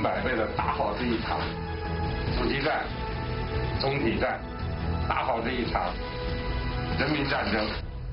百倍的打好这一场阻击战、总体战，打好这一场人民战争。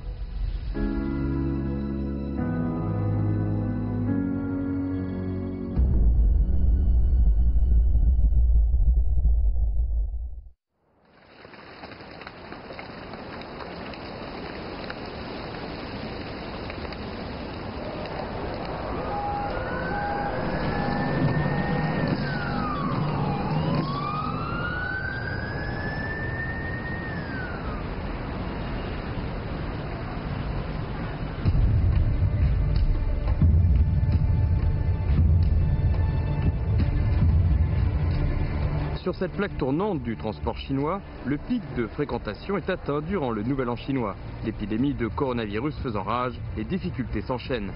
Sur cette plaque tournante du transport chinois, le pic de fréquentation est atteint durant le Nouvel An chinois. L'épidémie de coronavirus faisant rage, les difficultés s'enchaînent.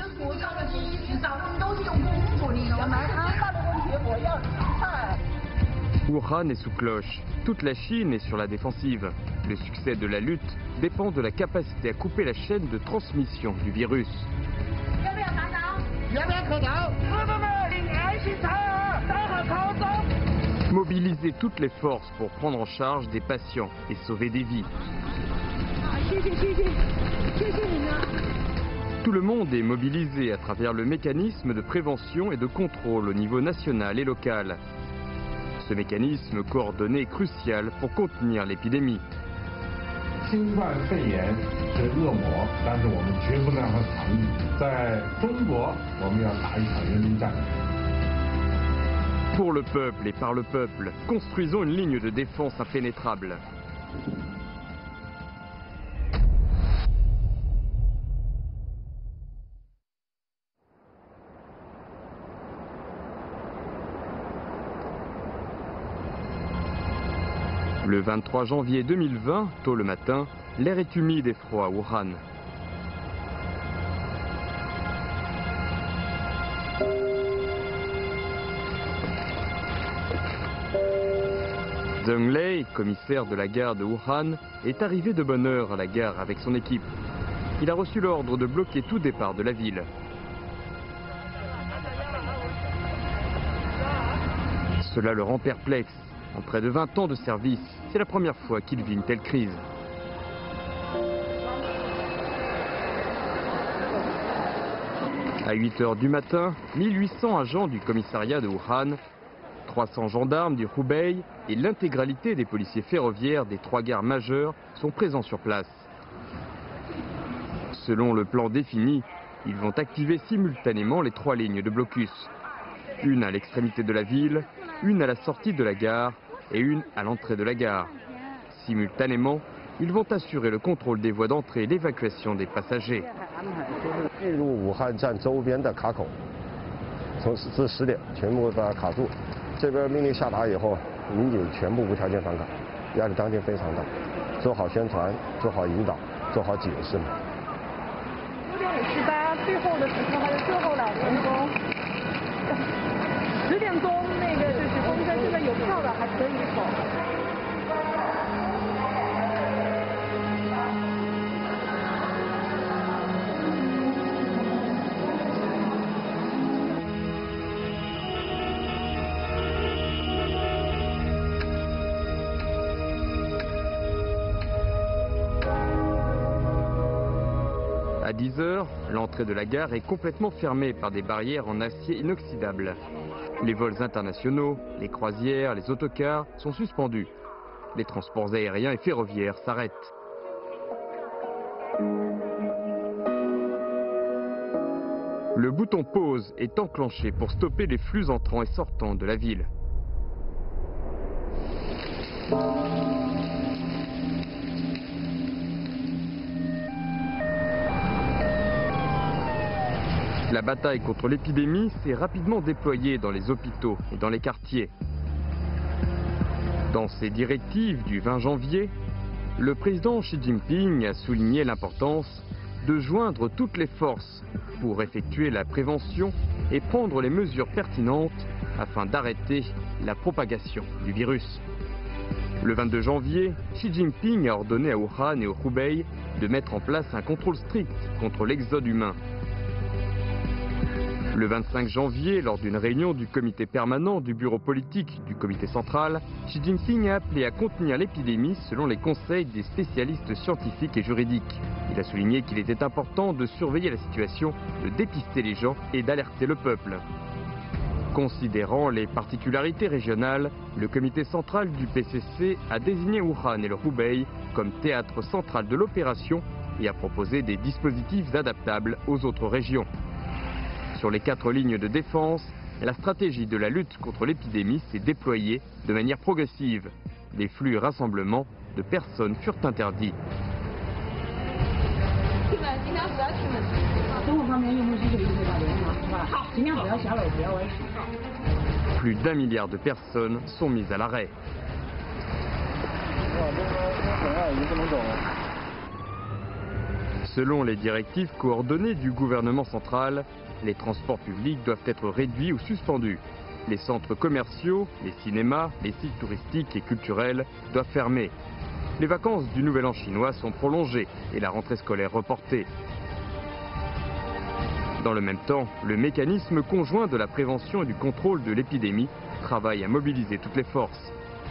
Wuhan est sous cloche. Toute la Chine est sur la défensive. Le succès de la lutte dépend de la capacité à couper la chaîne de transmission du virus. Mobiliser toutes les forces pour prendre en charge des patients et sauver des vies. Tout le monde est mobilisé à travers le mécanisme de prévention et de contrôle au niveau national et local. Ce mécanisme coordonné est crucial pour contenir l'épidémie. 新冠肺炎是恶魔，但是我们绝不能让它长愈。在中国，我们要打一场人民战争。 Pour le peuple et par le peuple, construisons une ligne de défense impénétrable. Le 23 janvier 2020, tôt le matin, l'air est humide et froid à Wuhan. Zheng Lei, commissaire de la gare de Wuhan, est arrivé de bonne heure à la gare avec son équipe. Il a reçu l'ordre de bloquer tout départ de la ville. Cela le rend perplexe. En près de 20 ans de service, c'est la première fois qu'il vit une telle crise. À 8 h du matin, 1800 agents du commissariat de Wuhan, 300 gendarmes du Hubei et l'intégralité des policiers ferroviaires des 3 gares majeures sont présents sur place. Selon le plan défini, ils vont activer simultanément les 3 lignes de blocus. Une à l'extrémité de la ville, une à la sortie de la gare et une à l'entrée de la gare. Simultanément, ils vont assurer le contrôle des voies d'entrée et l'évacuation des passagers. 进入武汉站周边的卡口，从至10点全部把它卡住。这边命令下达以后，民警全部无条件返岗，压力当天非常大。做好宣传，做好引导，做好解释嘛。 9点58，最后的时候还有最后2分钟。10点钟那个就是公交现在有票的还可以走。 À 10 h, l'entrée de la gare est complètement fermée par des barrières en acier inoxydable. Les vols internationaux, les croisières, les autocars sont suspendus. Les transports aériens et ferroviaires s'arrêtent. Le bouton pause est enclenché pour stopper les flux entrants et sortants de la ville. La bataille contre l'épidémie s'est rapidement déployée dans les hôpitaux et dans les quartiers. Dans ses directives du 20 janvier, le président Xi Jinping a souligné l'importance de joindre toutes les forces pour effectuer la prévention et prendre les mesures pertinentes afin d'arrêter la propagation du virus. Le 22 janvier, Xi Jinping a ordonné à Wuhan et au Hubei de mettre en place un contrôle strict contre l'exode humain. Le 25 janvier, lors d'une réunion du comité permanent du bureau politique du comité central, Xi Jinping a appelé à contenir l'épidémie selon les conseils des spécialistes scientifiques et juridiques. Il a souligné qu'il était important de surveiller la situation, de dépister les gens et d'alerter le peuple. Considérant les particularités régionales, le comité central du PCC a désigné Wuhan et le Hubei comme théâtre central de l'opération et a proposé des dispositifs adaptables aux autres régions. Sur les 4 lignes de défense, la stratégie de la lutte contre l'épidémie s'est déployée de manière progressive. Des flux et rassemblements de personnes furent interdits. Plus d'1 milliard de personnes sont mises à l'arrêt. Selon les directives coordonnées du gouvernement central, les transports publics doivent être réduits ou suspendus. Les centres commerciaux, les cinémas, les sites touristiques et culturels doivent fermer. Les vacances du Nouvel An chinois sont prolongées et la rentrée scolaire reportée. Dans le même temps, le mécanisme conjoint de la prévention et du contrôle de l'épidémie travaille à mobiliser toutes les forces.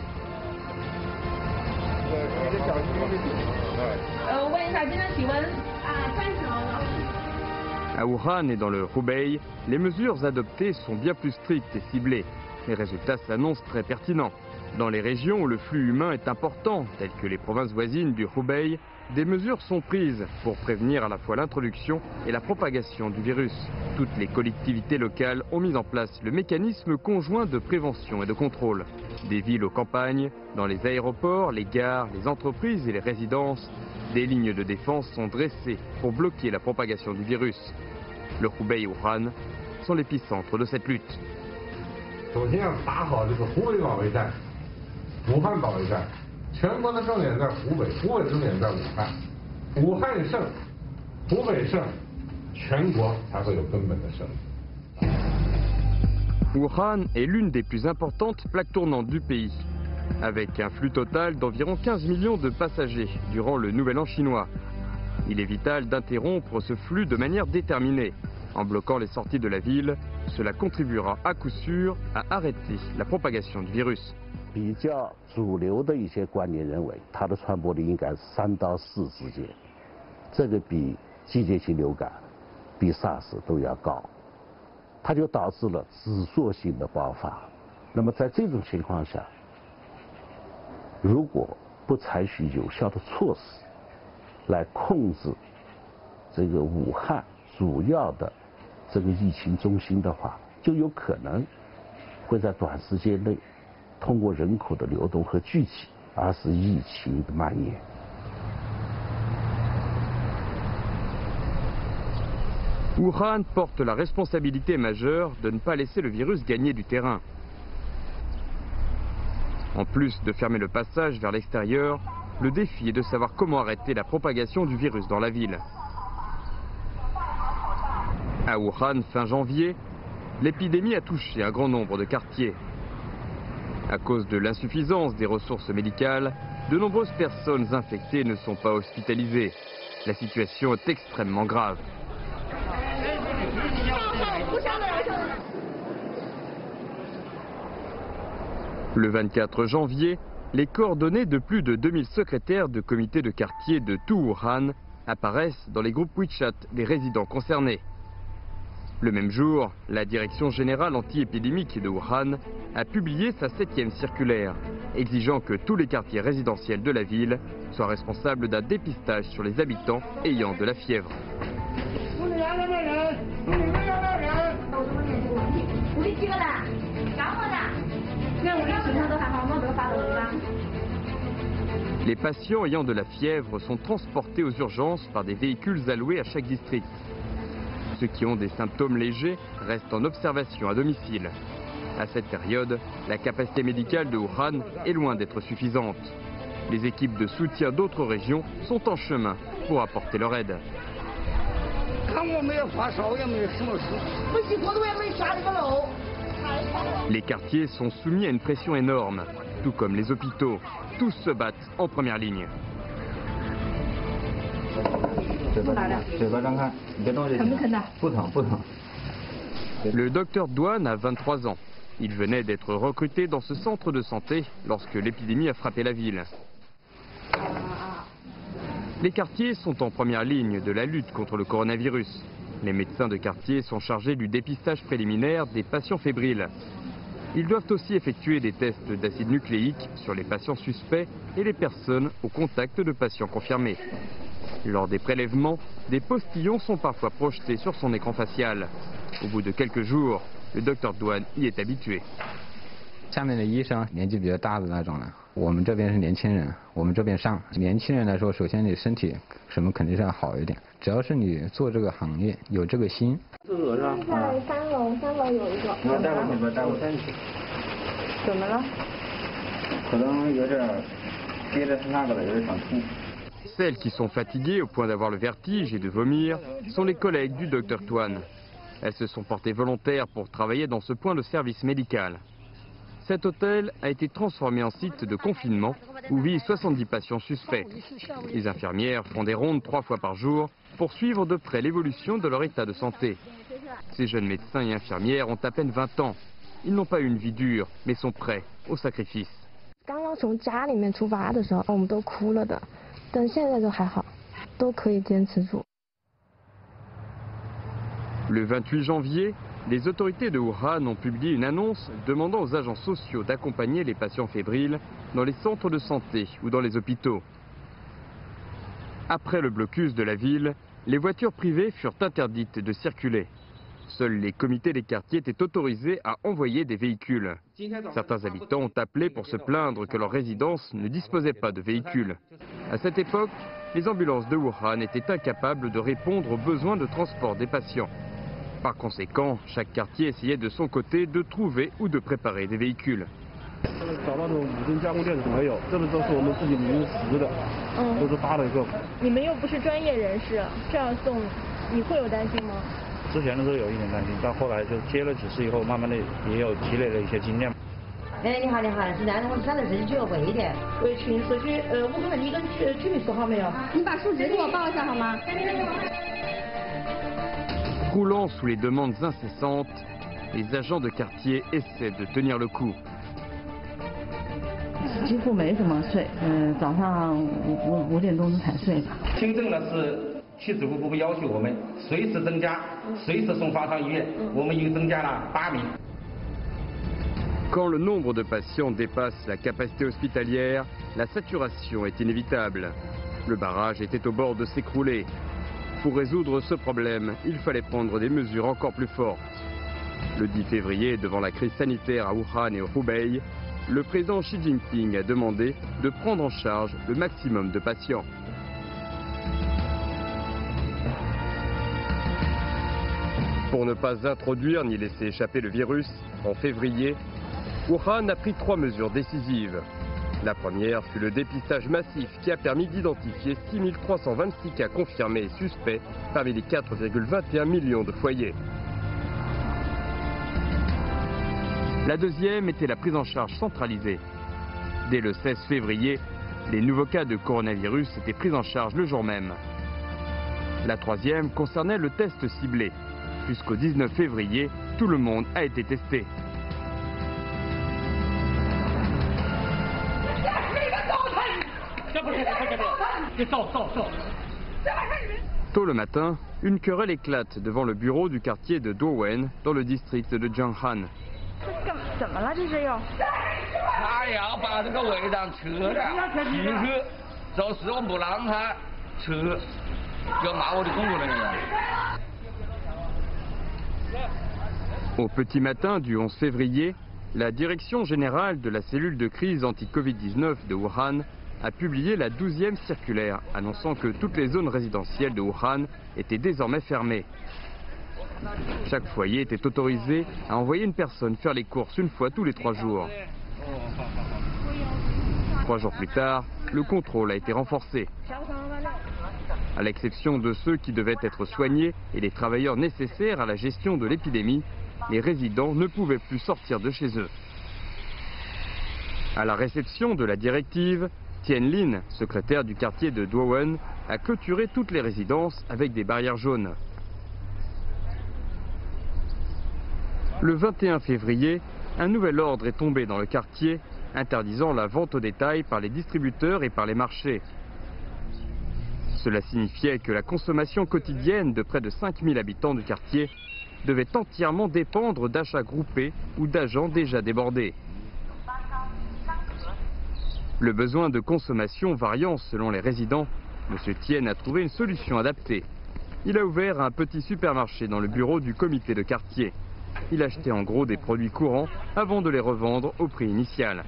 À Wuhan et dans le Hubei, les mesures adoptées sont bien plus strictes et ciblées. Les résultats s'annoncent très pertinents. Dans les régions où le flux humain est important, telles que les provinces voisines du Hubei, des mesures sont prises pour prévenir à la fois l'introduction et la propagation du virus. Toutes les collectivités locales ont mis en place le mécanisme conjoint de prévention et de contrôle. Des villes aux campagnes, dans les aéroports, les gares, les entreprises et les résidences, des lignes de défense sont dressées pour bloquer la propagation du virus. Le Hubei et Wuhan sont l'épicentre de cette lutte. 首先要打好这个湖北保卫战、武汉保卫战，全国的重点在湖北，湖北重点在武汉，武汉胜，湖北胜，全国才会有根本的胜利。 Wuhan est l'une des plus importantes plaques tournantes du pays, avec un flux total d'environ 15 millions de passagers durant le Nouvel An chinois. Il est vital d'interrompre ce flux de manière déterminée. En bloquant les sorties de la ville, cela contribuera à coup sûr à arrêter la propagation du virus. 比较主流的一些观点认为，它的传播率应该是3到4之间，这个比季节性流感、比 SARS 都要高，它就导致了指数性的爆发。那么在这种情况下，如果不采取有效的措施来控制这个武汉主要的这个疫情中心的话，就有可能会在短时间内通过人口的流动和聚集，而使疫情的蔓延。 Wuhan porte la responsabilité majeure de ne pas laisser le virus gagner du terrain. En plus de fermer le passage vers l'extérieur, le défi est de savoir comment arrêter la propagation du virus dans la ville. À Wuhan, fin janvier, l'épidémie a touché un grand nombre de quartiers. À cause de l'insuffisance des ressources médicales, de nombreuses personnes infectées ne sont pas hospitalisées. La situation est extrêmement grave. Le 24 janvier, les coordonnées de plus de 2000 secrétaires de comités de quartier de tout Wuhan apparaissent dans les groupes WeChat des résidents concernés. Le même jour, la Direction générale anti-épidémique de Wuhan a publié sa 7e circulaire, exigeant que tous les quartiers résidentiels de la ville soient responsables d'un dépistage sur les habitants ayant de la fièvre. Les patients ayant de la fièvre sont transportés aux urgences par des véhicules alloués à chaque district. Ceux qui ont des symptômes légers restent en observation à domicile. À cette période, la capacité médicale de Wuhan est loin d'être suffisante. Les équipes de soutien d'autres régions sont en chemin pour apporter leur aide. Les quartiers sont soumis à une pression énorme, tout comme les hôpitaux. Tous se battent en première ligne. Le docteur Douane a 23 ans. Il venait d'être recruté dans ce centre de santé lorsque l'épidémie a frappé la ville. Les quartiers sont en première ligne de la lutte contre le coronavirus. Les médecins de quartier sont chargés du dépistage préliminaire des patients fébriles. Ils doivent aussi effectuer des tests d'acide nucléique sur les patients suspects et les personnes au contact de patients confirmés. Lors des prélèvements, des postillons sont parfois projetés sur son écran facial. Au bout de quelques jours, le docteur Douane y est habitué. 下面的医生年纪比较大的那种了，我们这边是年轻人，我们这边上年轻人来说，首先你身体什么肯定是要好一点，只要是你做这个行业有这个心。 下来3楼有一个。 带我身体。 怎么了？ 可能有点憋着那个了，有点想吐。 Celles qui sont fatiguées au point d'avoir le vertige et de vomir sont les collègues du docteur Douane. Elles se sont portées volontaires pour travailler dans ce point de service médical. Cet hôtel a été transformé en site de confinement où vivent 70 patients suspects. Les infirmières font des rondes 3 fois par jour pour suivre de près l'évolution de leur état de santé. Ces jeunes médecins et infirmières ont à peine 20 ans. Ils n'ont pas eu une vie dure, mais sont prêts au sacrifice. 刚刚从家里面出发的时候，我们都哭了的，但现在就还好，都可以坚持住。 Le 28 janvier, les autorités de Wuhan ont publié une annonce demandant aux agents sociaux d'accompagner les patients fébriles dans les centres de santé ou dans les hôpitaux. Après le blocus de la ville, les voitures privées furent interdites de circuler. Seuls les comités des quartiers étaient autorisés à envoyer des véhicules. Certains habitants ont appelé pour se plaindre que leur résidence ne disposait pas de véhicules. À cette époque, les ambulances de Wuhan étaient incapables de répondre aux besoins de transport des patients. Par conséquent, chaque quartier essayait de son côté de trouver ou de préparer des véhicules. 找到的5吨加工店是没有，这个都是我们自己临时的，都是搭的一个。 你们又不是专业人士，这样送，你会有担心吗？ 之前的时候有一点担心，但后来就接了几次以后，慢慢的也有积累了一些经验。 哎，你好，现在我想在这里就要问一点，为群社区，我问问你跟居民说好没有？ 你把数值给我报一下好吗？ Croulant sous les demandes incessantes, les agents de quartier essaient de tenir le coup. 几乎没什么睡，早上5点钟才睡的。 听证的是去支付部要求我们随时增加，随时送方舱医院，我们已经增加了8名。 Quand le nombre de patients dépasse la capacité hospitalière, la saturation est inévitable. Le barrage était au bord de s'écrouler. Pour résoudre ce problème, il fallait prendre des mesures encore plus fortes. Le 10 février, devant la crise sanitaire à Wuhan et au Hubei, le président Xi Jinping a demandé de prendre en charge le maximum de patients. Pour ne pas introduire ni laisser échapper le virus, en février, Wuhan a pris 3 mesures décisives. La première fut le dépistage massif qui a permis d'identifier 6326 cas confirmés et suspects parmi les 4,21 millions de foyers. La deuxième était la prise en charge centralisée. Dès le 16 février, les nouveaux cas de coronavirus étaient pris en charge le jour même. La troisième concernait le test ciblé. Jusqu'au 19 février, tout le monde a été testé. Tôt le matin, une querelle éclate devant le bureau du quartier de Douwen dans le district de Jianghan. 怎么了？这是又？ 他要把这个违章撤了，其实就是我不让他撤，要骂我的工作人员。 Au petit matin du 11 février, la Direction générale de la cellule de crise anti-Covid-19 de Wuhan a publié la 12e circulaire annonçant que toutes les zones résidentielles de Wuhan étaient désormais fermées. Chaque foyer était autorisé à envoyer une personne faire les courses une fois tous les 3 jours. 3 jours plus tard, le contrôle a été renforcé. À l'exception de ceux qui devaient être soignés et les travailleurs nécessaires à la gestion de l'épidémie, les résidents ne pouvaient plus sortir de chez eux. À la réception de la directive, Tian Lin, secrétaire du quartier de Douwen, a clôturé toutes les résidences avec des barrières jaunes. Le 21 février, un nouvel ordre est tombé dans le quartier, interdisant la vente au détail par les distributeurs et par les marchés. Cela signifiait que la consommation quotidienne de près de 5000 habitants du quartier devait entièrement dépendre d'achats groupés ou d'agents déjà débordés. Le besoin de consommation variant selon les résidents, M. Tien a trouvé une solution adaptée. Il a ouvert un petit supermarché dans le bureau du comité de quartier. Il achetait en gros des produits courants avant de les revendre au prix initial.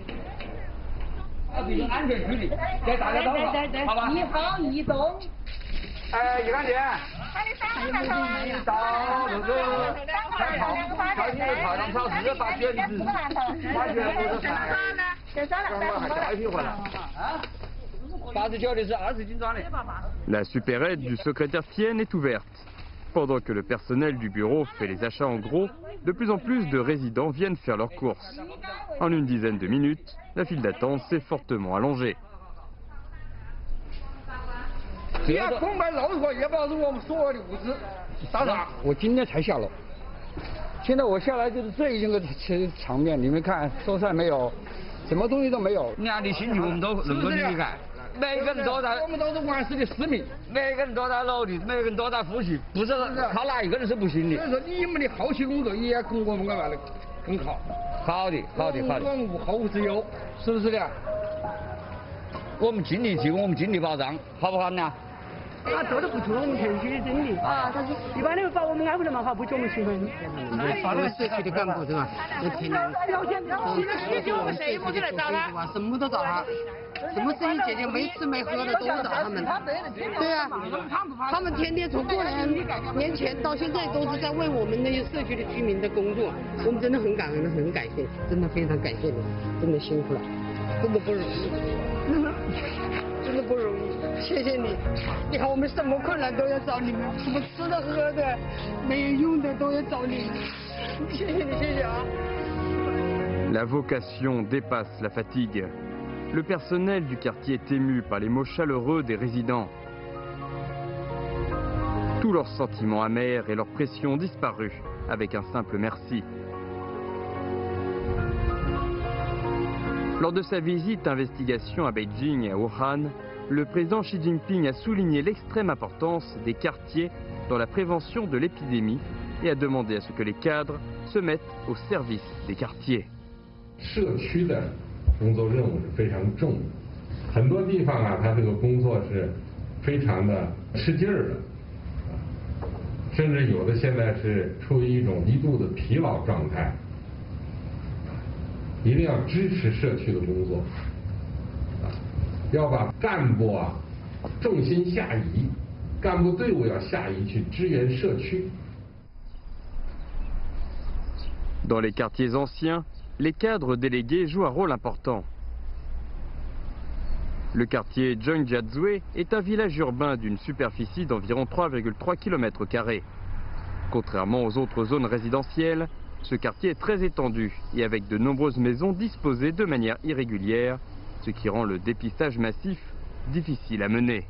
La supérette du secrétaire Tien est ouverte. Pendant que le personnel du bureau fait les achats en gros, de plus en plus de résidents viennent faire leurs courses. En une dizaine de minutes, la file d'attente s'est fortement allongée. 我今天才下楼，现在我下来就是这一个场面，你们看收菜没有，什么东西都没有。 你看你心情我们都能够理解。每个人都在， 我们都是万世的市民， 每个人都在努力，每个人都在呼吸，不是靠哪一个人是不行的。 所以说你们的后期工作也要跟我们干嘛的更好。 好的，好的，好的。 万无后无之忧，是不是的？ 我们尽力提供我们尽力保障，好不好呢？ 他做得不错，我们全区的整理啊，他说一般的把我们安排的蛮好，不叫我们兴奋。 我们社区的干部是吧？都天天什么都找他，什么生意解决没吃没喝的都找他们。对啊，他们天天从过年前到现在都是在为我们那些社区的居民的工作，我们真的很感恩，很感谢，真的非常感谢你，真的辛苦了，真的不容易，真的不容易。 谢谢你，你看我们什么困难都要找你们，什么吃的喝的，没有用的都要找你们。谢谢你，谢谢啊。 La vocation dépasse la fatigue. Le personnel du quartier est ému par les mots chaleureux des résidents. Tous leurs sentiments amers et leurs pressions ont disparu avec un simple merci. Lors de sa visite investigation à Beijing et à Wuhan, le président Xi Jinping a souligné l'extrême importance des quartiers dans la prévention de l'épidémie et a demandé à ce que les cadres se mettent au service des quartiers. 社区的工作任务是非常重的，很多地方啊，他这个工作是非常的吃劲儿的，甚至有的现在是处于一种极度的疲劳状态。一定要支持社区的工作。 要把干部啊重心下移，干部队伍要下移去支援社区。 Dans les quartiers anciens, les cadres délégués jouent un rôle important. Le quartier Zhongjiazui est un village urbain d'une superficie d'environ 3,3 km². Contrairement aux autres zones résidentielles, ce quartier est très étendu et avec de nombreuses maisons disposées de manière irrégulière, ce qui rend le dépistage massif difficile à mener.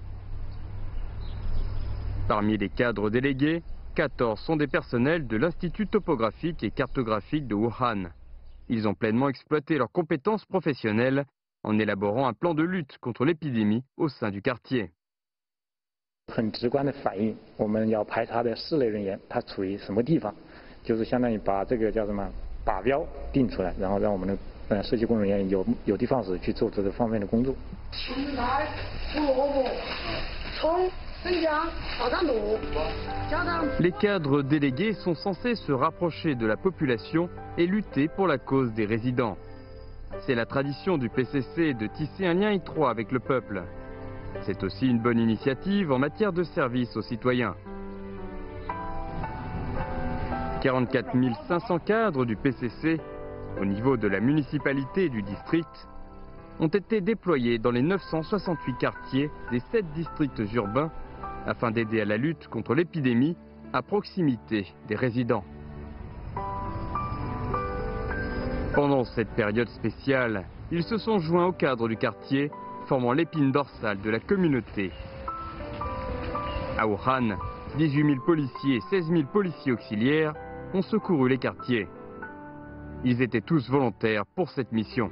Parmi les cadres délégués, 14 sont des personnels de l'Institut topographique et cartographique de Wuhan. Ils ont pleinement exploité leurs compétences professionnelles en élaborant un plan de lutte contre l'épidémie au sein du quartier. 很直观的反映，我们要排查的室内人员他处于什么地方，就是相当于把这个叫什么靶标定出来，然后让我们的 社区工作人员有的放矢去做这个方面的工作。青菜、胡萝卜、葱、生姜、爆蛋卤、加上。 Les cadres délégués sont censés se rapprocher de la population et lutter pour la cause des résidents. C'est la tradition du PCC de tisser un lien étroit avec le peuple. C'est aussi une bonne initiative en matière de service aux citoyens. 44 500 cadres du PCC au niveau de la municipalité et du district, ont été déployés dans les 968 quartiers des 7 districts urbains afin d'aider à la lutte contre l'épidémie à proximité des résidents. Pendant cette période spéciale, ils se sont joints aux cadres du quartier, formant l'épine dorsale de la communauté. À Wuhan, 18 000 policiers et 16 000 policiers auxiliaires ont secouru les quartiers. Ils étaient tous volontaires pour cette mission.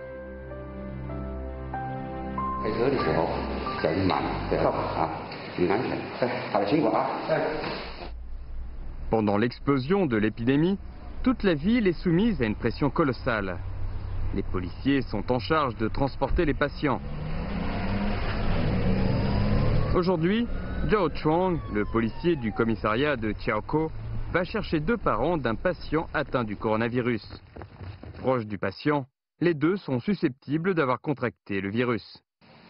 Pendant l'explosion de l'épidémie, toute la ville est soumise à une pression colossale. Les policiers sont en charge de transporter les patients. Aujourd'hui, Zhao Chuang, le policier du commissariat de Qiaokou, va chercher 2 parents d'un patient atteint du coronavirus. Proches du patient, les 2 sont susceptibles d'avoir contracté le virus.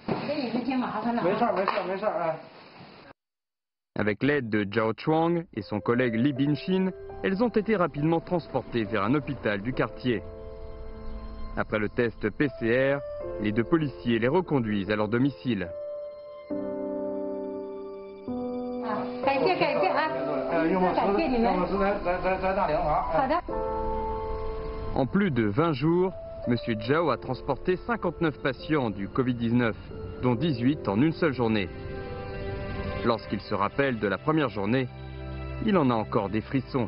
Avec l'aide de Zhao Chuang et son collègue Li Binxin, elles ont été rapidement transportées vers un hôpital du quartier. Après le test PCR, les 2 policiers les reconduisent à leur domicile. En plus de 20 jours, M. Zhao a transporté 59 patients du Covid-19, dont 18 en une seule journée. Lorsqu'il se rappelle de la première journée, il en a encore des frissons.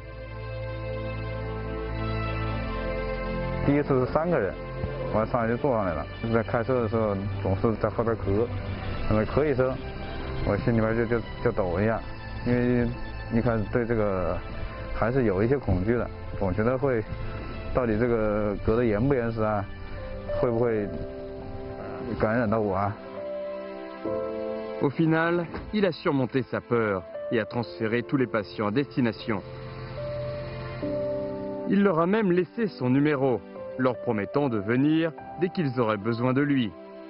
第一次是3个人，我上来就坐上来了。在开车的时候总是在后边咳，咳一声，我心里边就抖一下，因为一开始对这个还是有一些恐惧的，总觉得会到底这个隔得严不严实啊，会不会感染到我啊？ Au final, il a surmonté sa peur et a transféré tous les patients à destination. Il leur a même laissé son numéro, leur promettant de venir dès qu'ils auraient besoin de lui.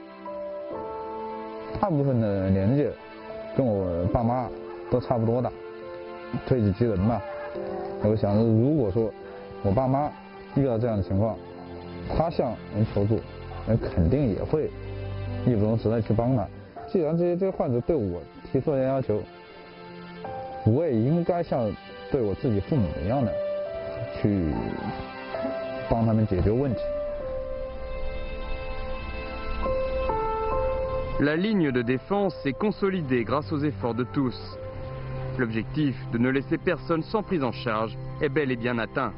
大部分的年纪跟我爸妈都差不多大，推己及人嘛。我想，如果说我爸妈遇到这样的情况，他向人求助，人肯定也会义不容辞的去帮他。既然这些患者对我提出了要求，我也应该像对我自己父母一样的去帮他们解决问题。 La ligne de défense est consolidée grâce aux efforts de tous. L'objectif de ne laisser personne sans prise en charge est bel et bien atteint.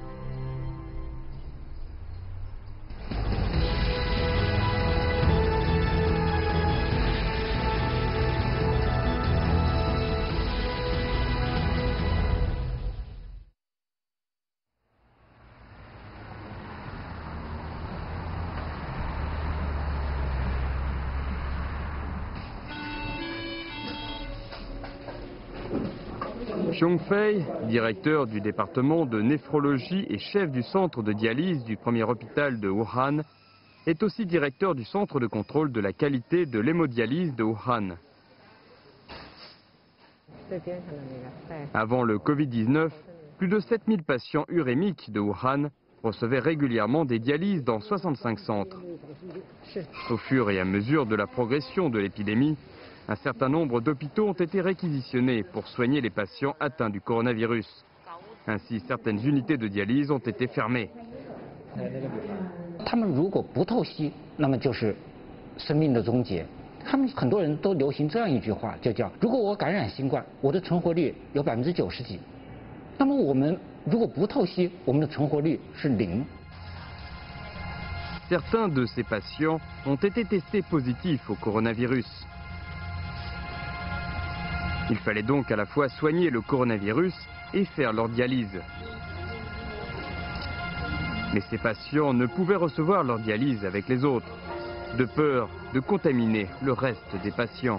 Xiong Fei, directeur du département de néphrologie et chef du centre de dialyse du premier hôpital de Wuhan, est aussi directeur du centre de contrôle de la qualité de l'hémodialyse de Wuhan. Avant le Covid-19, plus de 7000 patients urémiques de Wuhan recevaient régulièrement des dialyses dans 65 centres. Au fur et à mesure de la progression de l'épidémie, un certain nombre d'hôpitaux ont été réquisitionnés pour soigner les patients atteints du coronavirus. Ainsi, certaines unités de dialyse ont été fermées. 他们如果不透析，那么就是生命的终结。他们很多人都流行这样一句话，就叫“如果我感染新冠，我的存活率有90%几，那么我们如果不透析，我们的存活率是0。” Certains de ces patients ont été testés positifs au coronavirus. Il fallait donc à la fois soigner le coronavirus et faire leur dialyse. Mais ces patients ne pouvaient recevoir leur dialyse avec les autres, de peur de contaminer le reste des patients.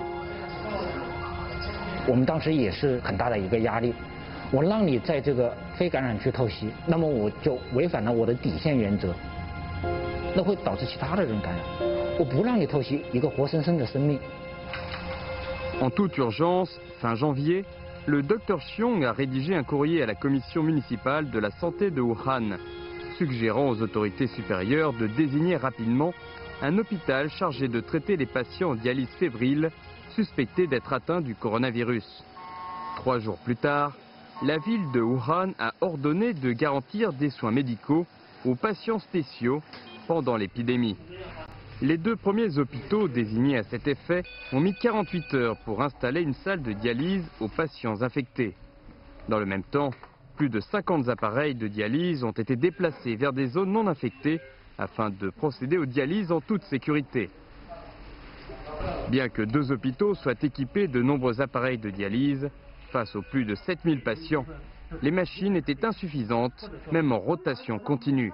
我们当时也是很大的一个压力，我让你在这个非感染区透析，那么我就违反了我的底线原则，那会导致其他的人感染。我不让你透析一个活生生的生命。 En toute urgence, fin janvier, le Dr Xiong a rédigé un courrier à la commission municipale de la santé de Wuhan, suggérant aux autorités supérieures de désigner rapidement un hôpital chargé de traiter les patients en dialyse fébrile suspectés d'être atteints du coronavirus. 3 jours plus tard, la ville de Wuhan a ordonné de garantir des soins médicaux aux patients spéciaux pendant l'épidémie. Les 2 premiers hôpitaux désignés à cet effet ont mis 48 heures pour installer une salle de dialyse aux patients infectés. Dans le même temps, plus de 50 appareils de dialyse ont été déplacés vers des zones non infectées afin de procéder aux dialyses en toute sécurité. Bien que 2 hôpitaux soient équipés de nombreux appareils de dialyse, face aux plus de 7000 patients, les machines étaient insuffisantes, même en rotation continue.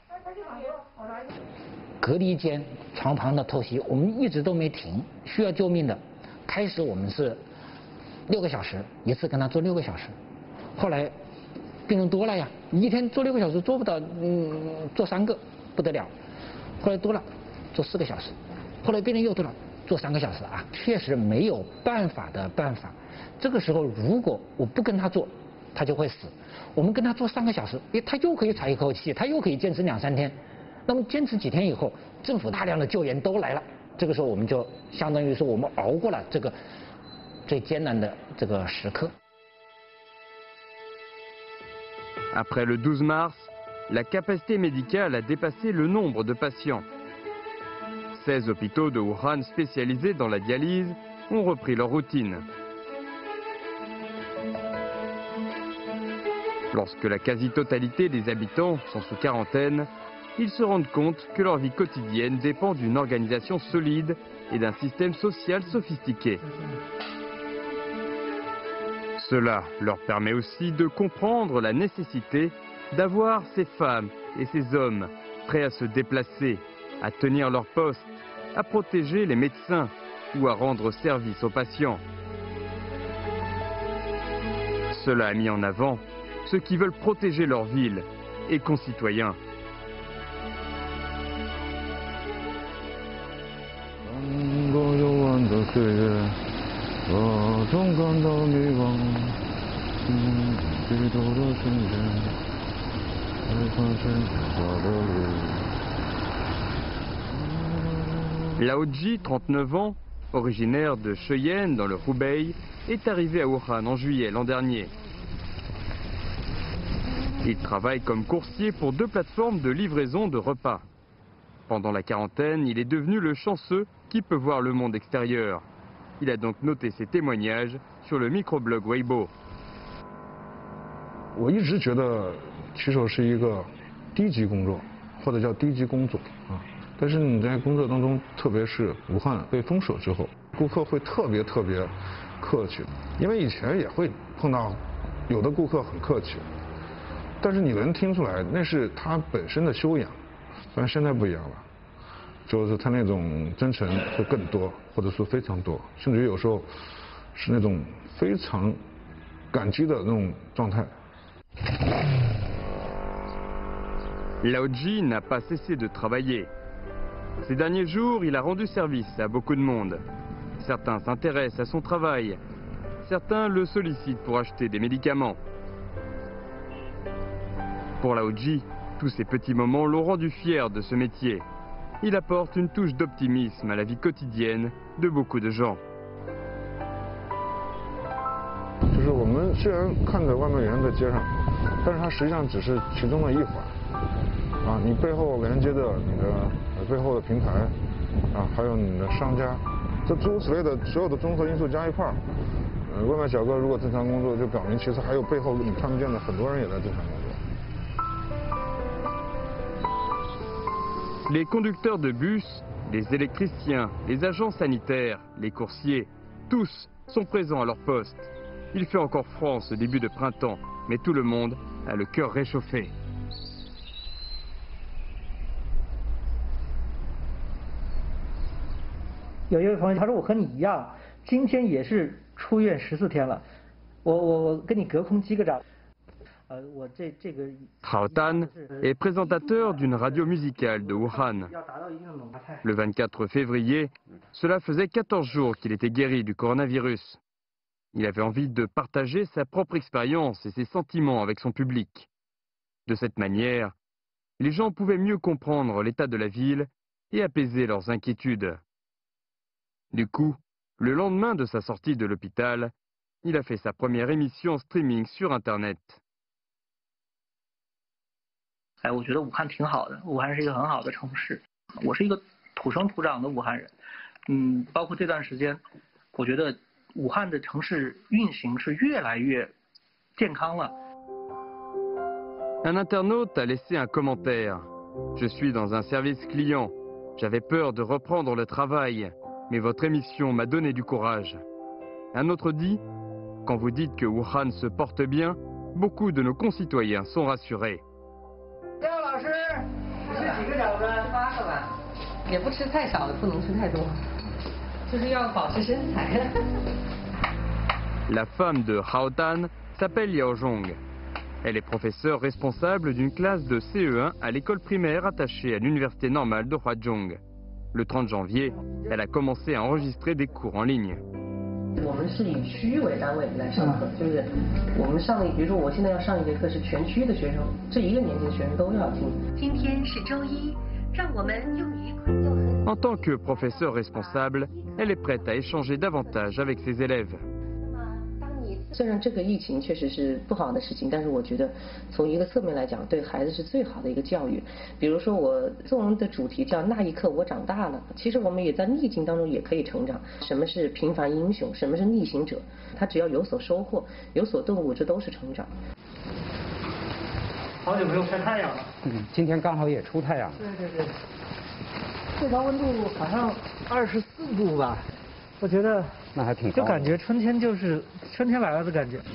隔离间床旁的透析，我们一直都没停，需要救命的。开始我们是6个小时一次，跟他做6个小时。后来病人多了呀，一天做6个小时做不到，做3个不得了。后来多了，做4个小时。后来病人又多了，做3个小时啊，确实没有办法的办法。这个时候如果我不跟他做，他就会死。我们跟他做3个小时，他又可以喘一口气，他又可以坚持2、3天。那么坚持几天以后，政府大量的救援都来了，这个时候我们就相当于说我们熬过了这个最艰难的这个时刻。 Après le 12 mars, la capacité médicale a dépassé le nombre de patients. 16 hôpitaux de Wuhan spécialisés dans la dialyse ont repris leur routine. Lorsque la quasi-totalité des habitants sont sous quarantaine, ils se rendent compte que leur vie quotidienne dépend d'une organisation solide et d'un système social sophistiqué. Cela leur permet aussi de comprendre la nécessité d'avoir ces femmes et ces hommes prêts à se déplacer, à tenir leur poste, à protéger les médecins ou à rendre service aux patients. Cela a mis en avant ceux qui veulent protéger leur ville et concitoyens. Lao Ji, 39 ans, originaire de Cheyenne dans le Hubei, est arrivé à Wuhan en juillet l'an dernier. Il travaille comme coursier pour 2 plateformes de livraison de repas. Pendant la quarantaine, il est devenu le chanceux qui peut voir le monde extérieur. Il a donc noté ses témoignages sur le microblog Weibo. 我一直觉得骑手是一个低级工作，或者叫低级工作啊。但是你在工作当中，特别是武汉被封锁之后，顾客会特别客气，因为以前也会碰到有的顾客很客气，但是你能听出来那是他本身的修养，但现在不一样了。 就是他那种真诚会更多，或者说非常多，甚至于有时候是那种非常感激的那种状态。 Lao Ji n'a pas cessé de travailler. Ces derniers jours, il a rendu service à beaucoup de monde. Certains s'intéressent à son travail, certains le sollicitent pour acheter des médicaments. Pour Lao Ji, tous ces petits moments l'ont rendu fier de ce métier. Il apporte une touche d'optimisme à la vie quotidienne de beaucoup de gens. 就是我们虽然看着外卖员在街上，但是它实际上只是其中的一环。啊，你背后连接的你的背后的平台，啊，还有你的商家，这诸如此类的所有的综合因素加一块儿，外卖小哥如果正常工作，就表明其实还有背后你看不见的很多人也在正常工作。 Les conducteurs de bus, les électriciens, les agents sanitaires, les coursiers, tous sont présents à leur poste. Il fait encore froid en ce début de printemps, mais tout le monde a le cœur réchauffé. 有一位朋友他说我和你一样，今天也是出院14天了，我跟你隔空击个掌。 Hao Tan est présentateur d'une radio musicale de Wuhan. Le 24 février, cela faisait 14 jours qu'il était guéri du coronavirus. Il avait envie de partager sa propre expérience et ses sentiments avec son public. De cette manière, les gens pouvaient mieux comprendre l'état de la ville et apaiser leurs inquiétudes. Du coup, le lendemain de sa sortie de l'hôpital, il a fait sa première émission streaming sur Internet. 哎，我觉得武汉挺好的，武汉是一个很好的城市。我是一个土生土长的武汉人，包括这段时间，我觉得武汉的城市运行是越来越健康了。 Un internaute a laissé un commentaire. Je suis dans un service client. J'avais peur de reprendre le travail, mais votre émission m'a donné du courage. Un autre dit, quand vous dites que Wuhan se porte bien, beaucoup de nos concitoyens sont rassurés. 廖老师，你是几个饺子？8个吧，也不吃太少，不能吃太多，就是要保持身材。 La femme de Hao Dan s'appelle Yao Zhong. Elle est professeure responsable d'une classe de CE1 à l'école primaire attachée à l'université normale de Huazhong. Le 30 janvier, elle a commencé à enregistrer des cours en ligne. 我们是以区为单位来上课，就是我们上比如说我现在要上一节课是全区的学生，这一个年级的学生都要听。 今天是周一，让我们用愉快。 En tant que professeure responsable, elle est prête à échanger davantage avec ses élèves. 虽然这个疫情确实是不好的事情，但是我觉得从一个侧面来讲，对孩子是最好的一个教育。比如说我作文的主题叫那一刻我长大了，其实我们也在逆境当中也可以成长。什么是平凡英雄，什么是逆行者？他只要有所收获，有所顿悟，这都是成长。 好久没有晒太阳了。 今天刚好也出太阳。 对对对。最高温度好像24度吧，我觉得。 那还挺高的， 就感觉春天就是春天来了的感觉。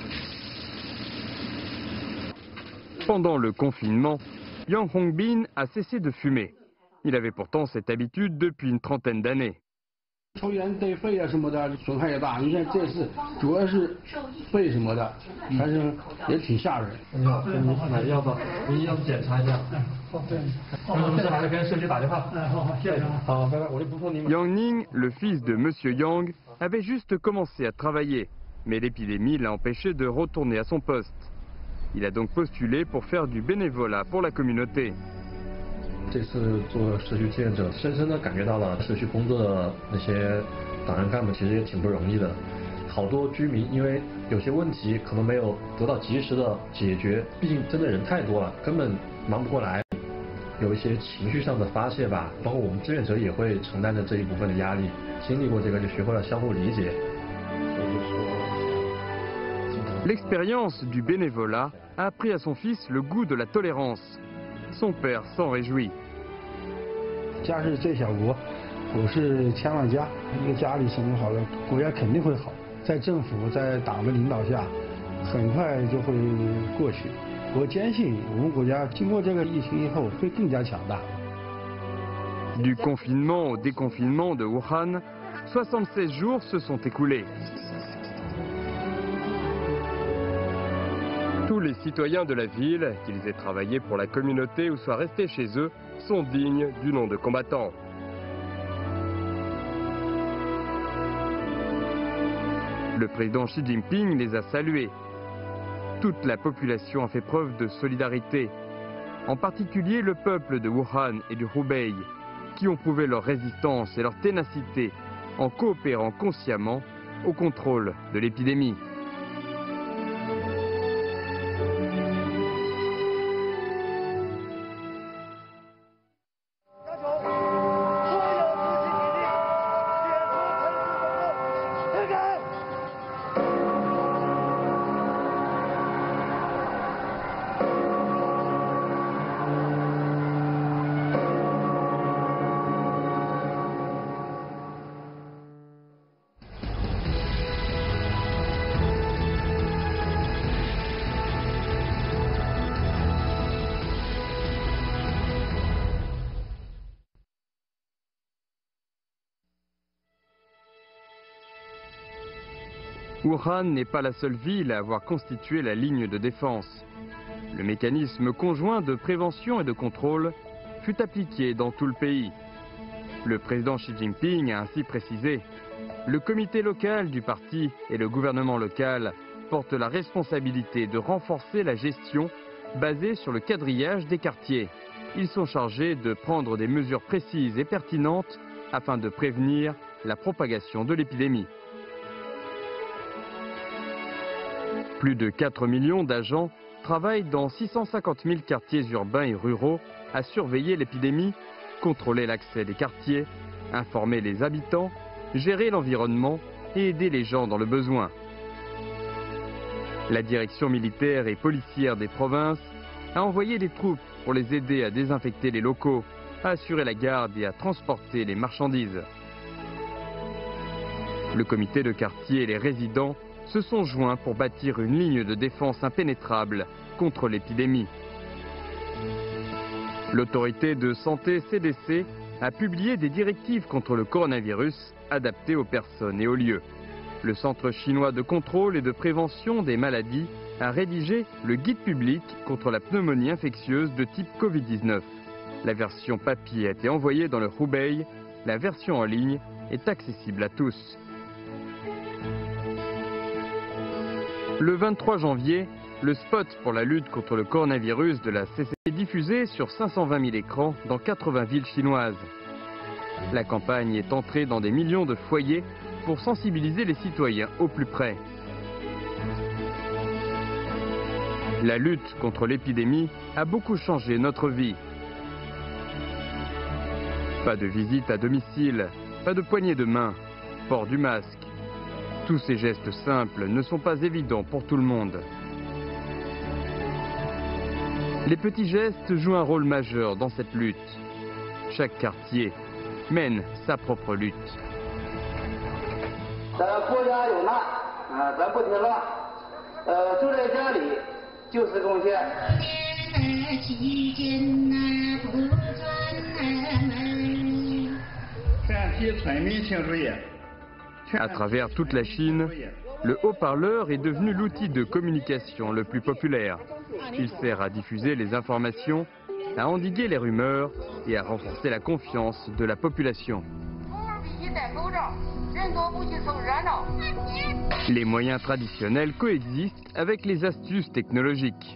Pendant le confinement, Yang Hongbin a cessé de fumer. Il avait pourtant cette habitude depuis une trentaine d'années. 抽烟对肺啊什么的损害也大，你看这次主要是肺什么的，反正也挺吓人。 你好，你买药吧，您要不检查一下？对，我们再来跟社区打电话。好，谢谢。好，拜拜，我就不碰您。 Yang Ning, le fils de Monsieur Yang, avait juste commencé à travailler, mais l'épidémie l'a empêché de retourner à son poste. Il a donc postulé pour faire du bénévolat pour la communauté. 这次做社区志愿者，深深地感觉到了社区工作的那些党员干部其实也挺不容易的。好多居民因为有些问题可能没有得到及时的解决，毕竟真的人太多了，根本忙不过来。有一些情绪上的发泄吧，包括我们志愿者也会承担着这一部分的压力。经历过这个，就学会了相互理解。 L'expérience du bénévolat a appris à son fils le goût de la tolérance. Son père s'en réjouit. 家是最小国，国是千万家，一个家里生活好了，国家肯定会好。在政府在党的领导下，很快就会过去。我坚信我们国家经过这个疫情以后会更加强大。 Du confinement au déconfinement de Wuhan, 76 jours se sont écoulés. Tous les citoyens de la ville, qu'ils aient travaillé pour la communauté ou soient restés chez eux, sont dignes du nom de combattants. Le président Xi Jinping les a salués. Toute la population a fait preuve de solidarité, en particulier le peuple de Wuhan et du Hubei, qui ont prouvé leur résistance et leur ténacité en coopérant consciemment au contrôle de l'épidémie. Wuhan n'est pas la seule ville à avoir constitué la ligne de défense. Le mécanisme conjoint de prévention et de contrôle fut appliqué dans tout le pays. Le président Xi Jinping a ainsi précisé: le comité local du parti et le gouvernement local portent la responsabilité de renforcer la gestion basée sur le quadrillage des quartiers. Ils sont chargés de prendre des mesures précises et pertinentes afin de prévenir la propagation de l'épidémie. Plus de 4 millions d'agents travaillent dans 650 000 quartiers urbains et ruraux à surveiller l'épidémie, contrôler l'accès des quartiers, informer les habitants, gérer l'environnement et aider les gens dans le besoin. La direction militaire et policière des provinces a envoyé des troupes pour les aider à désinfecter les locaux, à assurer la garde et à transporter les marchandises. Le comité de quartier et les résidents se sont joints pour bâtir une ligne de défense impénétrable contre l'épidémie. L'autorité de santé CDC a publié des directives contre le coronavirus adaptées aux personnes et aux lieux. Le Centre chinois de contrôle et de prévention des maladies a rédigé le guide public contre la pneumonie infectieuse de type Covid-19. La version papier a été envoyée dans le Hubei. La version en ligne est accessible à tous. Le 23 janvier, le spot pour la lutte contre le coronavirus de la CCP est diffusé sur 520 000 écrans dans 80 villes chinoises. La campagne est entrée dans des millions de foyers pour sensibiliser les citoyens au plus près. La lutte contre l'épidémie a beaucoup changé notre vie. Pas de visite à domicile, pas de poignée de main, port du masque. Tous ces gestes simples ne sont pas évidents pour tout le monde. Les petits gestes jouent un rôle majeur dans cette lutte. Chaque quartier mène sa propre lutte. À travers toute la Chine, le haut-parleur est devenu l'outil de communication le plus populaire. Il sert à diffuser les informations, à endiguer les rumeurs et à renforcer la confiance de la population. Les moyens traditionnels coexistent avec les astuces technologiques.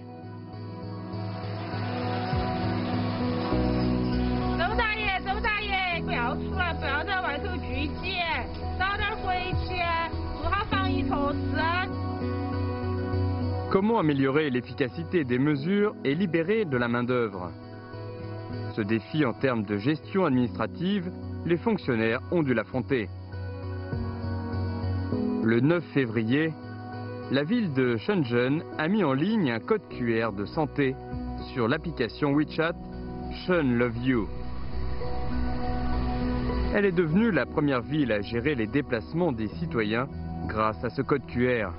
Comment améliorer l'efficacité des mesures et libérer de la main-d'œuvre? Ce défi en termes de gestion administrative, les fonctionnaires ont dû l'affronter. Le 9 février, la ville de Shenzhen a mis en ligne un code QR de santé sur l'application WeChat Shen Love You. Elle est devenue la première ville à gérer les déplacements des citoyens grâce à ce code QR.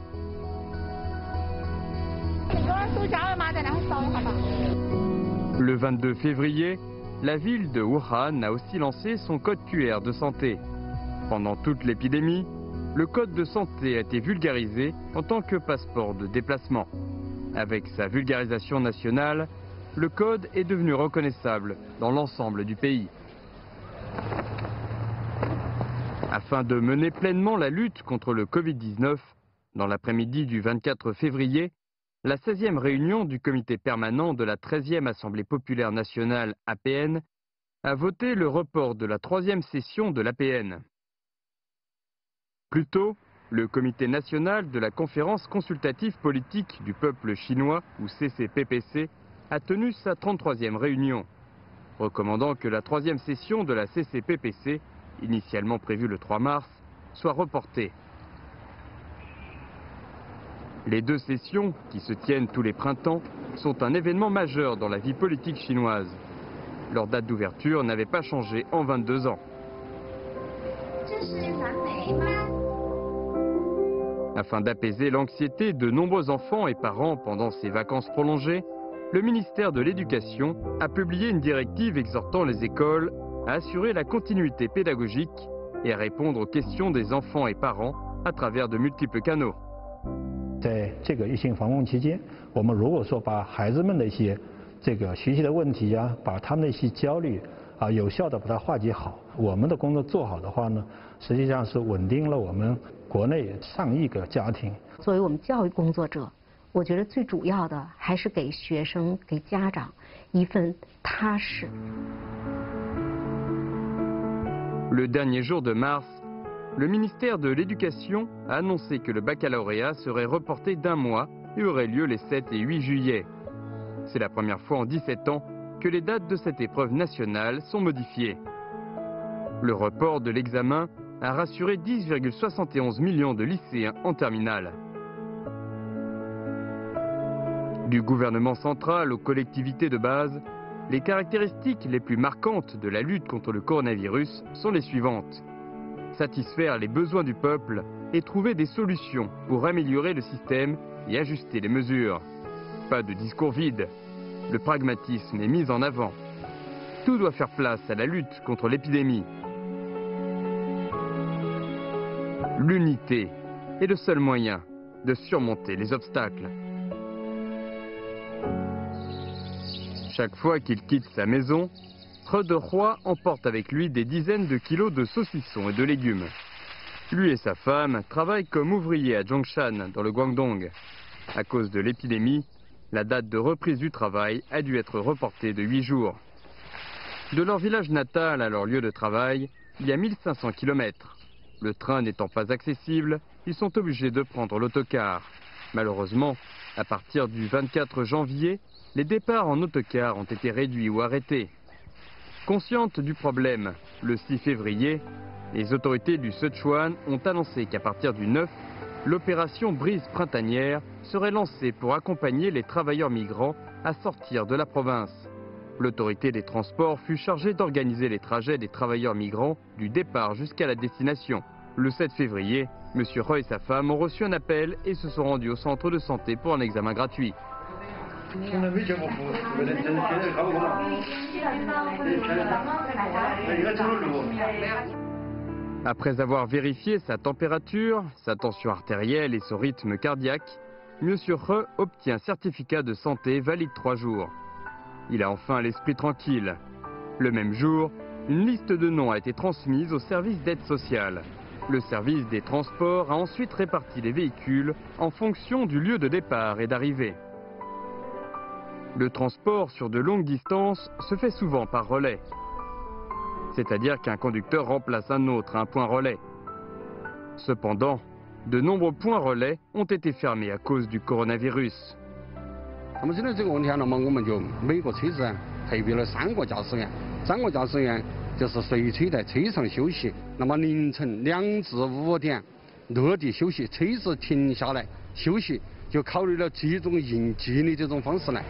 Le 22 février, la ville de Wuhan a aussi lancé son code QR de santé. Pendant toute l'épidémie, le code de santé a été vulgarisé en tant que passeport de déplacement. Avec sa vulgarisation nationale, le code est devenu reconnaissable dans l'ensemble du pays. Afin de mener pleinement la lutte contre le Covid-19, dans l'après-midi du 24 février, la 16e réunion du comité permanent de la 13e Assemblée populaire nationale APN a voté le report de la 3e session de l'APN. Plus tôt, le comité national de la conférence consultative politique du peuple chinois, ou CCPPC, a tenu sa 33e réunion, recommandant que la 3e session de la CCPPC, initialement prévue le 3 mars, soit reportée. Les deux sessions, qui se tiennent tous les printemps, sont un événement majeur dans la vie politique chinoise. Leur date d'ouverture n'avait pas changé en 22 ans. Afin d'apaiser l'anxiété de nombreux enfants et parents pendant ces vacances prolongées, le ministère de l'Éducation a publié une directive exhortant les écoles à assurer la continuité pédagogique et à répondre aux questions des enfants et parents à travers de multiples canaux. 在这个疫情防控期间，我们如果说把孩子们的一些学习的问题啊，把他们的一些焦虑啊，有效的把它化解好，我们的工作做好的话呢，实际上是稳定了我们国内上亿个家庭。 作为我们教育工作者，我觉得最主要的还是给学生、给家长一份踏实。 Le dernier jour de mars, le ministère de l'Éducation a annoncé que le baccalauréat serait reporté d'un mois et aurait lieu les 7 et 8 juillet. C'est la première fois en 17 ans que les dates de cette épreuve nationale sont modifiées. Le report de l'examen a rassuré 10,71 millions de lycéens en terminale. Du gouvernement central aux collectivités de base, les caractéristiques les plus marquantes de la lutte contre le coronavirus sont les suivantes. Satisfaire les besoins du peuple et trouver des solutions pour améliorer le système et ajuster les mesures. Pas de discours vide. Le pragmatisme est mis en avant. Tout doit faire place à la lutte contre l'épidémie. L'unité est le seul moyen de surmonter les obstacles. Chaque fois qu'il quitte sa maison, He Deroy emporte avec lui des dizaines de kilos de saucissons et de légumes. Lui et sa femme travaillent comme ouvriers à Zhongshan, dans le Guangdong. À cause de l'épidémie, la date de reprise du travail a dû être reportée de 8 jours. De leur village natal à leur lieu de travail, il y a 1500 km. Le train n'étant pas accessible, ils sont obligés de prendre l'autocar. Malheureusement, à partir du 24 janvier, les départs en autocar ont été réduits ou arrêtés. Conscientes du problème, le 6 février, les autorités du Sichuan ont annoncé qu'à partir du 9, l'opération Brise printanière serait lancée pour accompagner les travailleurs migrants à sortir de la province. L'autorité des transports fut chargée d'organiser les trajets des travailleurs migrants du départ jusqu'à la destination. Le 7 février, M. He et sa femme ont reçu un appel et se sont rendus au centre de santé pour un examen gratuit. Après avoir vérifié sa température, sa tension artérielle et son rythme cardiaque, M. He obtient un certificat de santé valide 3 jours. Il a enfin l'esprit tranquille. Le même jour, une liste de noms a été transmise au service d'aide sociale. Le service des transports a ensuite réparti les véhicules en fonction du lieu de départ et d'arrivée. Le transport sur de longues distances se fait souvent par relais. C'est-à-dire qu'un conducteur remplace un autre à un point relais. Cependant, de nombreux points relais ont été fermés à cause du coronavirus. 那么针对这个问题呢，我们就每个车子配备了3个驾驶员，3个驾驶员就是随车在车上休息。那么凌晨2至5点落地休息，车子停下来休息，就考虑了这种应急的这种方式来。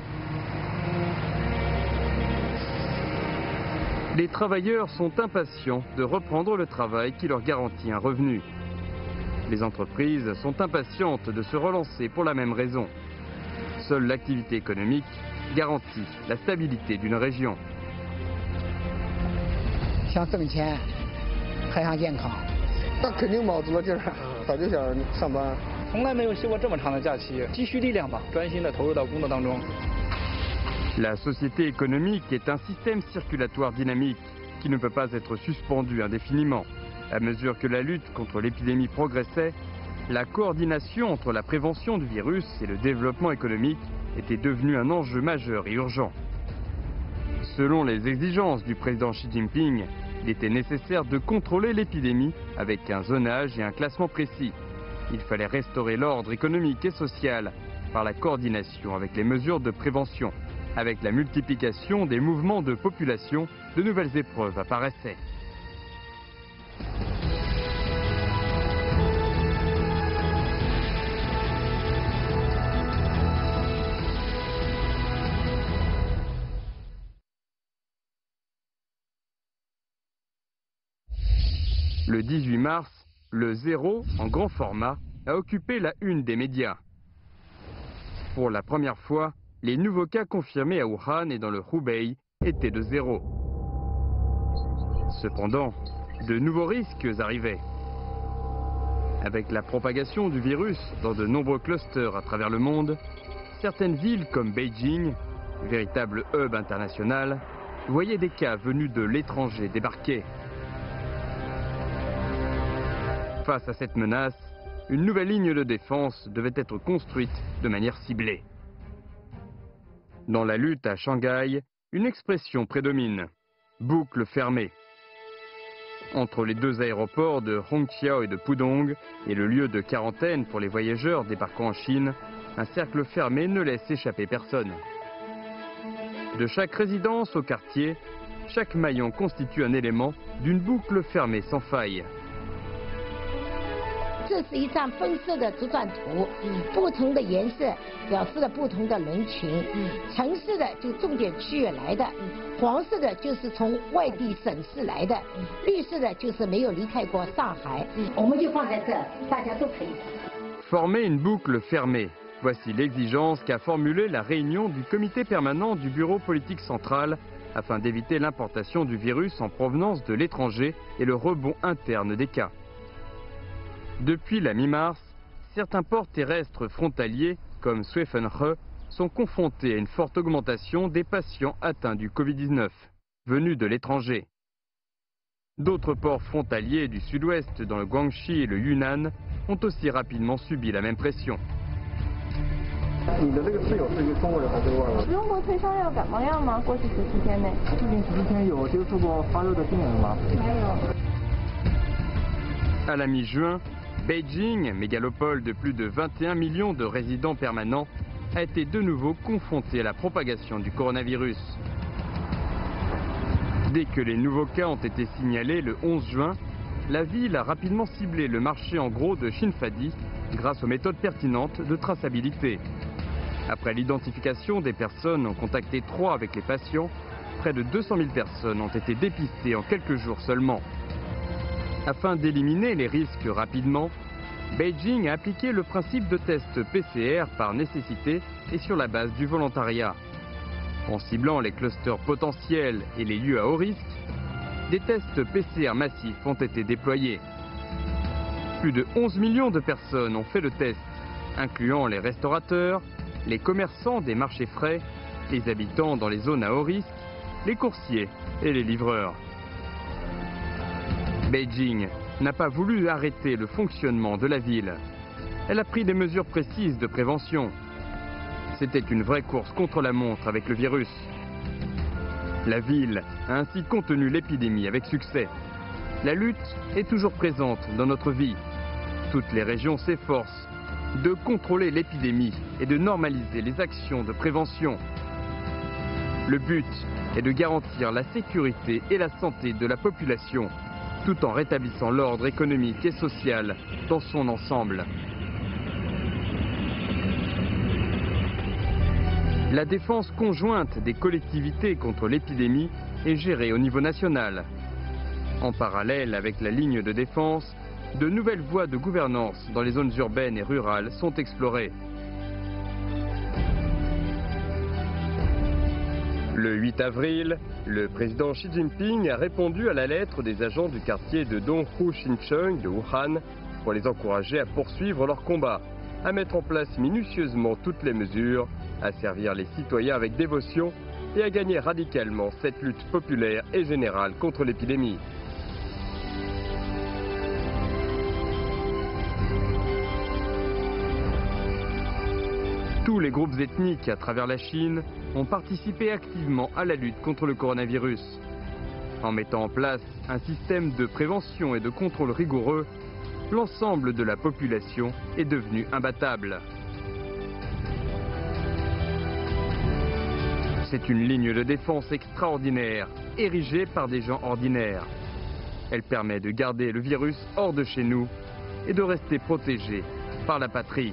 Les travailleurs sont impatients de reprendre le travail qui leur garantit un revenu. Les entreprises sont impatientes de se relancer pour la même raison. Seule l'activité économique garantit la stabilité d'une région. 想挣钱，还想健康， 那肯定卯足了劲儿，早就想上班。 从来没有休过这么长的假期，积蓄力量吧，专心的投入到工作当中。 La société économique est un système circulatoire dynamique qui ne peut pas être suspendu indéfiniment. À mesure que la lutte contre l'épidémie progressait, la coordination entre la prévention du virus et le développement économique était devenue un enjeu majeur et urgent. Selon les exigences du président Xi Jinping, il était nécessaire de contrôler l'épidémie avec un zonage et un classement précis. Il fallait restaurer l'ordre économique et social par la coordination avec les mesures de prévention. Avec la multiplication des mouvements de population, de nouvelles épreuves apparaissaient. Le 18 mars, le 0, en grand format, a occupé la une des médias. Pour la première fois, les nouveaux cas confirmés à Wuhan et dans le Hubei étaient de 0. Cependant, de nouveaux risques arrivaient. Avec la propagation du virus dans de nombreux clusters à travers le monde, certaines villes comme Beijing, véritable hub international, voyaient des cas venus de l'étranger débarquer. Face à cette menace, une nouvelle ligne de défense devait être construite de manière ciblée. Dans la lutte à Shanghai, une expression prédomine, boucle fermée. Entre les deux aéroports de Hongqiao et de Pudong et le lieu de quarantaine pour les voyageurs débarquant en Chine, un cercle fermé ne laisse échapper personne. De chaque résidence au quartier, chaque maillon constitue un élément d'une boucle fermée sans faille. 这是一张分色的柱状图，不同的颜色表示了不同的人群。橙色的就重点区域来的，黄色的就是从外地省市来的，绿色的就是没有离开过上海。我们就放在这，大家都可以。 Former une boucle fermée. Voici l'exigence qu'a formulée la réunion du comité permanent du bureau politique central afin d'éviter l'importation du virus en provenance de l'étranger et le rebond interne des cas. Depuis la mi-mars, certains ports terrestres frontaliers, comme Zweivenhe, sont confrontés à une forte augmentation des patients atteints du Covid-19, venus de l'étranger. D'autres ports frontaliers du sud-ouest, dans le Guangxi et le Yunnan, ont aussi rapidement subi la même pression. 你的这个室友是一个中国人还是外国人？ 中国退烧药感冒药吗？过去17天内。 最近17天有接触过发热的病人吗？ 没有。 À la mi-juin, Beijing, mégalopole de plus de 21 millions de résidents permanents, a été de nouveau confrontée à la propagation du coronavirus. Dès que les nouveaux cas ont été signalés le 11 juin, la ville a rapidement ciblé le marché en gros de Xinfadi grâce aux méthodes pertinentes de traçabilité. Après l'identification des personnes en contact étroit avec les patients, près de 200 000 personnes ont été dépistées en quelques jours seulement. Afin d'éliminer les risques rapidement, Beijing a appliqué le principe de test PCR par nécessité et sur la base du volontariat. En ciblant les clusters potentiels et les lieux à haut risque, des tests PCR massifs ont été déployés. Plus de 11 millions de personnes ont fait le test, incluant les restaurateurs, les commerçants des marchés frais, les habitants dans les zones à haut risque, les coursiers et les livreurs. Beijing n'a pas voulu arrêter le fonctionnement de la ville. Elle a pris des mesures précises de prévention. C'était une vraie course contre la montre avec le virus. La ville a ainsi contenu l'épidémie avec succès. La lutte est toujours présente dans notre vie. Toutes les régions s'efforcent de contrôler l'épidémie et de normaliser les actions de prévention. Le but est de garantir la sécurité et la santé de la population, tout en rétablissant l'ordre économique et social dans son ensemble. La défense conjointe des collectivités contre l'épidémie est gérée au niveau national. En parallèle avec la ligne de défense, de nouvelles voies de gouvernance dans les zones urbaines et rurales sont explorées. Le 8 avril, le président Xi Jinping a répondu à la lettre des agents du quartier de Donghu Xincheng de Wuhan pour les encourager à poursuivre leur combat, à mettre en place minutieusement toutes les mesures, à servir les citoyens avec dévotion et à gagner radicalement cette lutte populaire et générale contre l'épidémie. Tous les groupes ethniques à travers la Chine ont participé activement à la lutte contre le coronavirus. En mettant en place un système de prévention et de contrôle rigoureux, l'ensemble de la population est devenu imbattable. C'est une ligne de défense extraordinaire, érigée par des gens ordinaires. Elle permet de garder le virus hors de chez nous et de rester protégés par la patrie.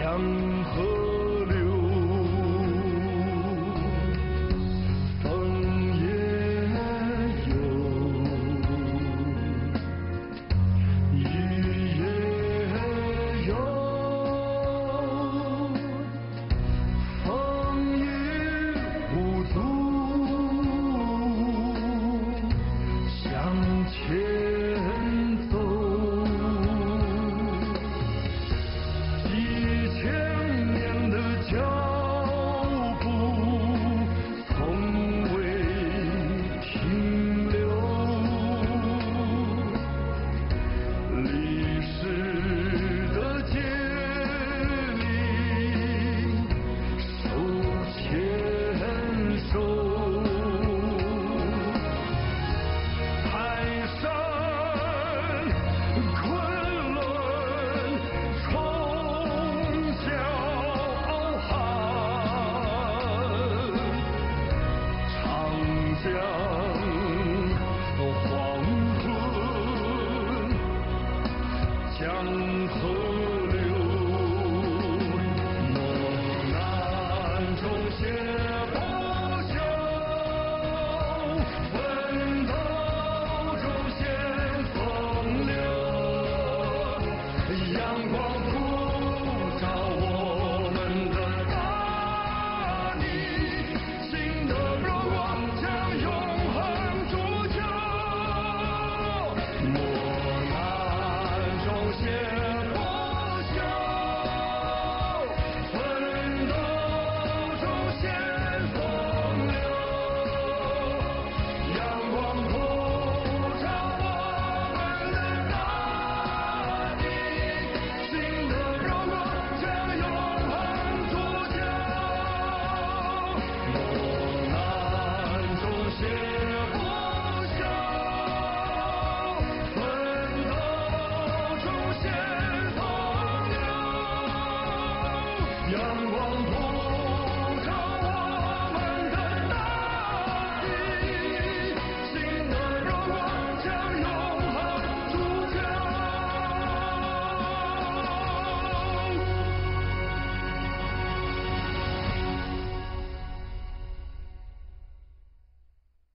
向河流，风也有，雨也有，风雨无阻，向前走。阳光。